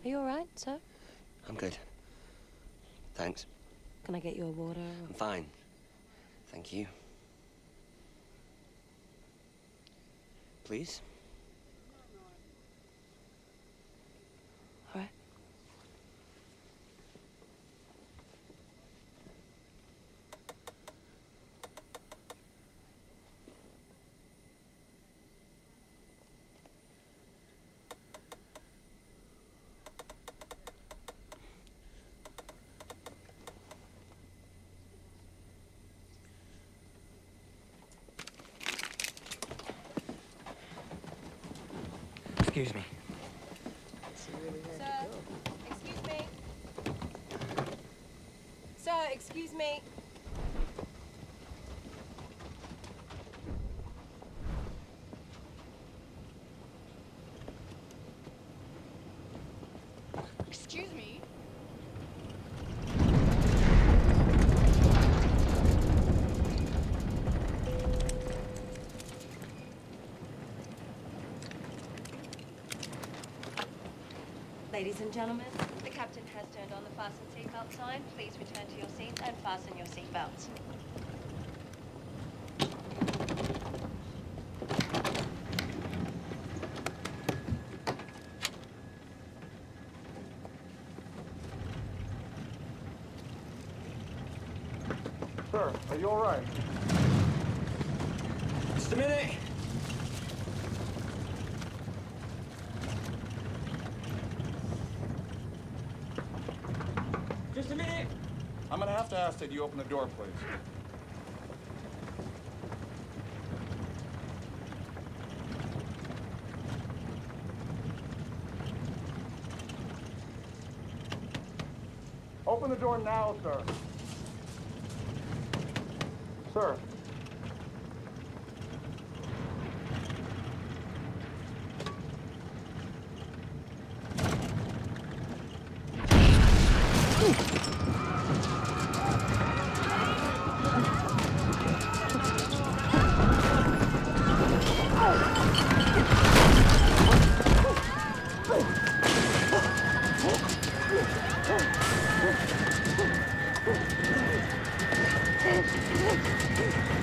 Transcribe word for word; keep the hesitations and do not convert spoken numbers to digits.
Are you all right, sir? I'm good. Thanks. Can I get you a water? Or... I'm fine. Thank you. Please? All right. Excuse me. Sir, excuse me. Sir, excuse me. Excuse me? Ladies and gentlemen, The captain has turned on the fasten seatbelt sign. Please return to your seats and fasten your seatbelts. Sir, are you all right? Just a minute. Just a minute. I'm gonna have to ask that you open the door, please. Open the door now, sir. Sir. Oh!